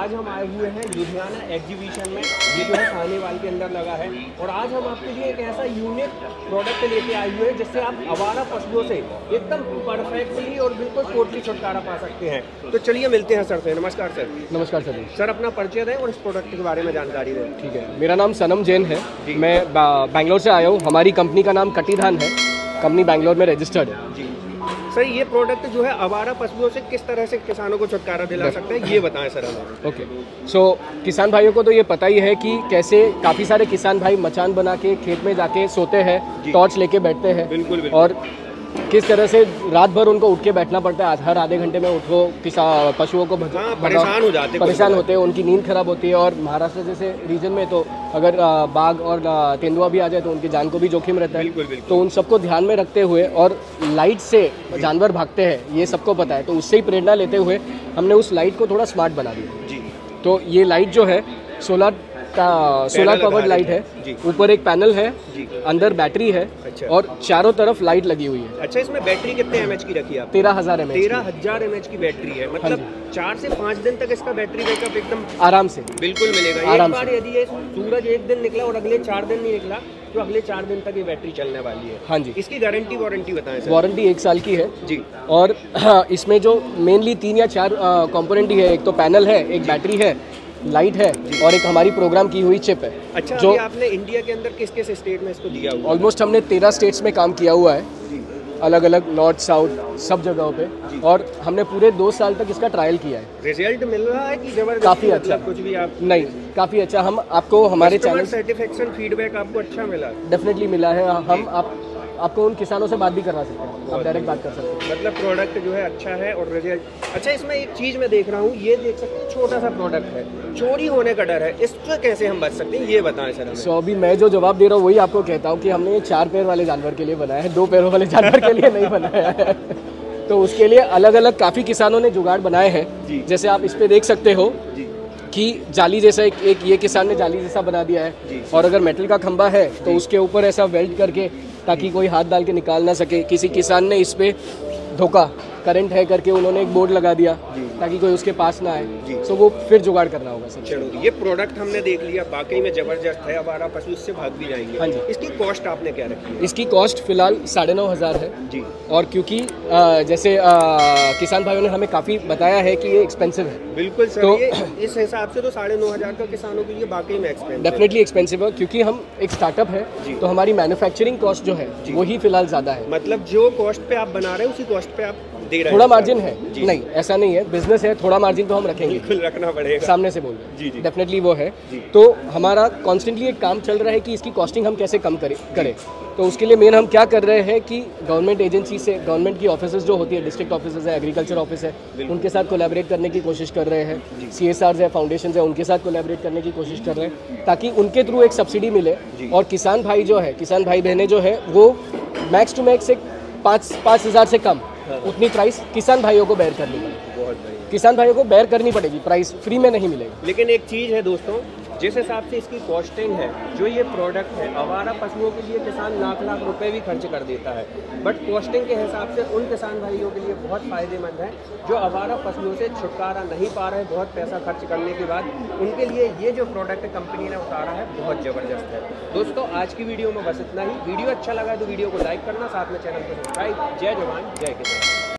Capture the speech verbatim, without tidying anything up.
आज हम आए हुए हैं लुधियाना एग्जीबिशन में, ये जो है साहनेवाल के अंदर लगा है। और आज हम आपके लिए एक ऐसा यूनिक प्रोडक्ट लेके आए हुए हैं जिससे आप आवारा पशुओं से एकदम परफेक्टली और बिल्कुल टोटली छुटकारा पा सकते हैं। तो चलिए मिलते हैं सर से। नमस्कार सर। नमस्कार सर। सर अपना परिचय दें और इस प्रोडक्ट के बारे में जानकारी दें। ठीक है, मेरा नाम सनम जैन है, मैं बैंगलोर से आया हूँ। हमारी कंपनी का नाम कटिधान है, कंपनी बैंगलोर में रजिस्टर्ड है। जी सर, ये प्रोडक्ट जो है आवारा पशुओं से किस तरह से किसानों को छुटकारा दिला सकते हैं, ये बताएं सर हमें। ओके, सो किसान भाइयों को तो ये पता ही है कि कैसे काफ़ी सारे किसान भाई मचान बना के खेत में जाके सोते हैं, टॉर्च लेके बैठते हैं। बिल्कुल, बिल्कुल। और किस तरह से रात भर उनको उठ के बैठना पड़ता है, हर आधे घंटे में उठो, किसान पशुओं को हाँ, परेशान हो जाते हैं परेशान होते हैं, उनकी नींद खराब होती है। और महाराष्ट्र जैसे रीजन में तो अगर बाघ और तेंदुआ भी आ जाए तो उनकी जान को भी जोखिम रहता है। बिल्कुल, बिल्कुल। तो उन सबको ध्यान में रखते हुए और लाइट से जानवर भागते हैं, ये सबको पता है, तो उससे ही प्रेरणा लेते हुए हमने उस लाइट को थोड़ा स्मार्ट बना दिया जी। तो ये लाइट जो है सोलर का सोलर पावर्ड लाइट है, ऊपर एक पैनल है, अंदर बैटरी है। अच्छा। और चारों तरफ लाइट लगी हुई है। अच्छा, इसमें बैटरी कितने एमएच की रखी है? तेरह हजार एमएच तेरह हजार एमएच की बैटरी है। मतलब चार से पाँच दिन तक इसका बैटरी बैकअप एकदम आराम से बिल्कुल मिलेगा। आराम एक बार यदि ये सूरज एक दिन निकला और अगले चार दिन नहीं निकला तो अगले चार दिन तक ये बैटरी चलने वाली है। हाँ जी। इसकी गारंटी वारंटी बताएं सर। वारंटी एक साल की है जी। और हाँ, इसमें जो मेनली तीन या चार कंपोनेंट ही है, एक तो पैनल है, एक बैटरी है, लाइट है और एक हमारी प्रोग्राम की हुई चिप है। अच्छा, जो अभी आपने इंडिया के अंदर किस किस स्टेट में इसको दिया हुआ? ऑलमोस्ट हमने तेरह स्टेट्स में काम किया हुआ है, अलग अलग नॉर्थ साउथ सब जगहों पे। और हमने पूरे दो साल तक इसका ट्रायल किया है। रिजल्ट मिल रहा है कि जबरदस्त? काफ़ी अच्छा। कुछ भी आप नहीं, काफ़ी अच्छा। हम आपको हमारे चैनल सर्टिफिकेशन फीडबैक आपको अच्छा मिला? डेफिनेटली मिला है। हम आप आपको उन किसानों से बात भी करवा सकते हैं, आप डायरेक्ट बात कर सकते हैं। मतलब प्रोडक्ट जो है अच्छा है और रिजल्ट अच्छा। इसमें एक चीज़ मैं देख रहा हूँ, ये देख सकते हैं छोटा सा प्रोडक्ट है, चोरी होने का डर है, इससे कैसे हम बच सकते हैं, ये बताएं सर हमें। सो so, अभी मैं जो जवाब दे रहा हूँ वही आपको कहता हूँ कि हमने ये चार पैर वाले जानवर के लिए बनाया है, दो पैरों वाले जानवर के लिए नहीं बनाया है। तो उसके लिए अलग अलग काफ़ी किसानों ने जुगाड़ बनाए हैं। जैसे आप इस पे देख सकते हो कि जाली जैसा एक, एक ये किसान ने जाली जैसा बना दिया है। और अगर मेटल का खंभा है तो उसके ऊपर ऐसा वेल्ड करके ताकि कोई हाथ डाल के निकाल ना सके। किसी किसान ने इस पे धोखा करंट है करके उन्होंने एक बोर्ड लगा दिया ताकि कोई उसके पास ना आए। सो वो फिर जुगाड़ करना होगा सर। चलो, ये प्रोडक्ट हमने देख लिया, वाकई में जबरदस्त है, आवारा पशु इससे भाग भी जाएंगे। हाँ जी। इसकी कॉस्ट आपने क्या रखी है? इसकी कॉस्ट फिलहाल साढ़े नौ हज़ार है जी। और क्योंकि आ, जैसे आ, किसान भाइयों ने हमें काफ़ी बताया है कि ये एक्सपेंसिव है। बिल्कुल सर, तो ये इस हिसाब से तो साढ़े नौ हज़ार का किसानों के लिए वाकई में एक्सपेंसिव, डेफिनेटली एक्सपेंसिव है। क्योंकि हम एक स्टार्टअप है तो हमारी मैन्युफैक्चरिंग कॉस्ट जो है वही फिलहाल ज़्यादा है। मतलब जो कॉस्ट पे आप बना रहे हैं उसी कॉस्ट पे आप दे रहे हैं? थोड़ा मार्जिन है, नहीं ऐसा नहीं है, बिजनेस है, थोड़ा मार्जिन तो हम रखेंगे, बिल्कुल रखना पड़ेगा। सामने से बोल रहे हैं, डेफिनेटली वो है। तो हमारा कॉन्स्टेंटली एक काम चल रहा है कि इसकी कॉस्टिंग हम कैसे कम करें करें तो उसके लिए मेन हम क्या कर रहे हैं कि गवर्नमेंट एजेंसी से, गवर्नमेंट की ऑफिसेज जो होती है, डिस्ट्रिक्ट ऑफिसेज है, एग्रीकल्चर ऑफिस है, उनके साथ कोलैबोरेट करने की कोशिश कर रहे हैं। सी एस आर है, फाउंडेशन है, उनके साथ कोलैबोरेट करने की कोशिश कर रहे हैं ताकि उनके थ्रू एक सब्सिडी मिले। और किसान भाई जो है, किसान भाई बहनें जो है वो मैक्स टू मैक्स एक पाँच पाँच हज़ार से कम उतनी प्राइस किसान भाइयों को बेयर करनी पड़ेगी। बहुत बढ़िया। किसान भाइयों को बेयर करनी पड़ेगी, प्राइस फ्री में नहीं मिलेगी। लेकिन एक चीज़ है दोस्तों, जिस हिसाब से इसकी कॉस्टिंग है, जो ये प्रोडक्ट है, आवारा पशुओं के लिए किसान लाख लाख रुपए भी खर्च कर देता है, बट कॉस्टिंग के हिसाब से उन किसान भाइयों के लिए बहुत फ़ायदेमंद है जो आवारा पशुओं से छुटकारा नहीं पा रहे बहुत पैसा खर्च करने के बाद। उनके लिए ये जो प्रोडक्ट कंपनी ने उतारा है बहुत ज़बरदस्त है। दोस्तों, आज की वीडियो में बस इतना ही। वीडियो अच्छा लगा तो वीडियो को लाइक करना, साथ में चैनल को सब्सक्राइब। जय जवान जय किसान।